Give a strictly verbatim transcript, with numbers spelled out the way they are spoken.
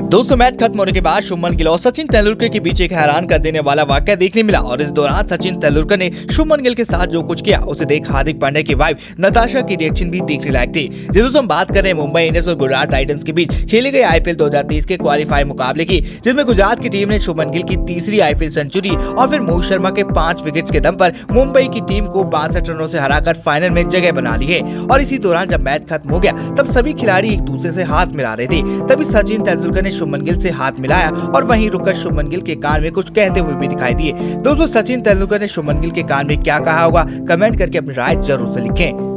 दोस्तों, मैच खत्म होने के बाद शुभमन गिल और सचिन तेंदुलकर के बीच एक हैरान कर देने वाला वाकया देखने मिला और इस दौरान सचिन तेंदुलकर ने शुभमन गिल के साथ जो कुछ किया उसे देख हार्दिक पांड्या की वाइफ नताशा की रिएक्शन भी देखने लायक थी। जी दोस्तों, हम बात कर रहे हैं मुंबई इंडियंस और गुजरात टाइटंस के बीच खेले गए आईपीएल दो हज़ार तेईस के क्वालीफाई मुकाबले की, जिसमें गुजरात की टीम ने शुभमन गिल की तीसरी आईपीएल सेंचुरी और फिर मोहित शर्मा के पांच विकेट्स के दम पर मुंबई की टीम को बासठ रनों से हराकर फाइनल में जगह बना ली है। और इसी दौरान जब मैच खत्म हो गया तब सभी खिलाड़ी एक दूसरे से हाथ मिला रहे थे। तभी सचिन तेंदुलकर ने शुभमन गिल से हाथ मिलाया और वहीं रुककर शुभमन गिल के कान में कुछ कहते हुए भी दिखाई दिए। दोस्तों, सचिन तेंदुलकर ने शुभमन गिल के कान में क्या कहा होगा, कमेंट करके अपनी राय जरूर से लिखें।